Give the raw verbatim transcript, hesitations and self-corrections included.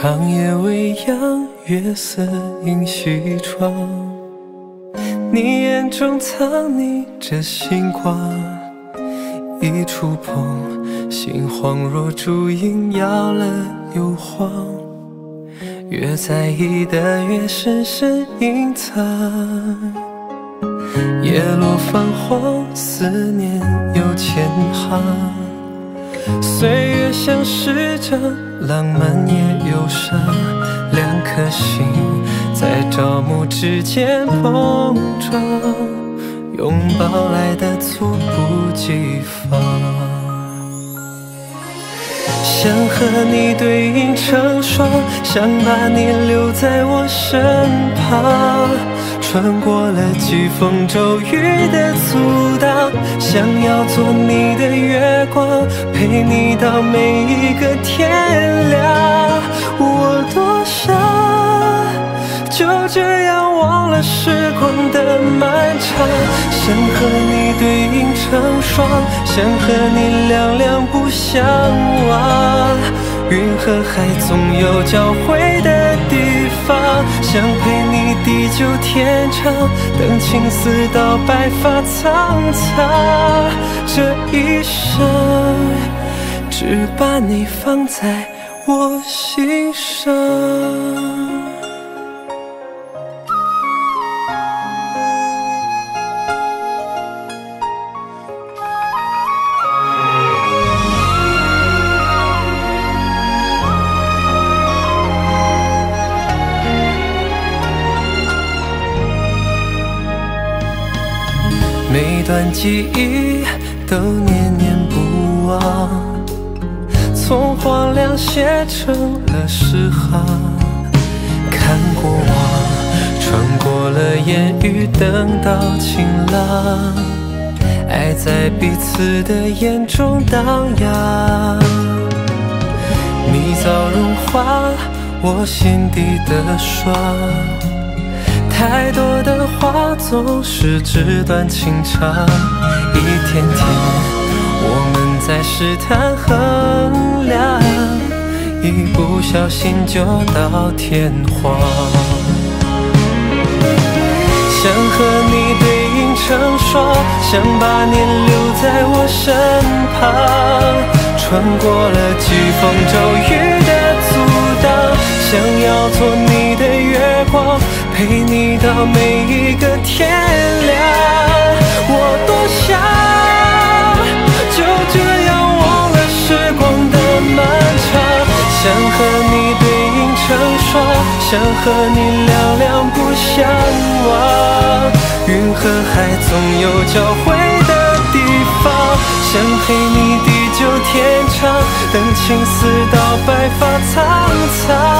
长夜未央，月色映西窗，你眼中藏匿着星光，一触碰，心慌若烛影，摇了又晃，越在意的越深深隐藏。叶落泛黄，思念有千行，岁月像诗章，浪漫也忧伤，两颗心在朝暮之间碰撞，拥抱来的猝不及防。想和你对影成双，想把你留在我身旁，穿过了疾风骤雨的阻挡，想要做你的月光，陪你到每一个天亮。我多想就这样忘了时光的漫长，想和你对影成双，想和你两两不相忘。云和海总有交汇的地方，想陪你地久天长，等青丝到白发苍苍。这一生只把你放在我心上。每段记忆都念念不忘，从荒凉写成了诗行，看过往，穿过了烟雨，等到晴朗，爱在彼此的眼中荡漾。你早融化我心底的霜，太多的话总是纸短情长，一天天我们在试探衡量，一不小心就到天荒。想和你对影成双，想把你留在我身旁，穿过了疾风骤雨的阻挡，想要做你的月光，陪你到每一个天亮。我多想就这样忘了时光的漫长，想和你对影成双，想和你两两不相忘。云和海总有交汇的地方，想陪你地久天长，等青丝到白发苍苍。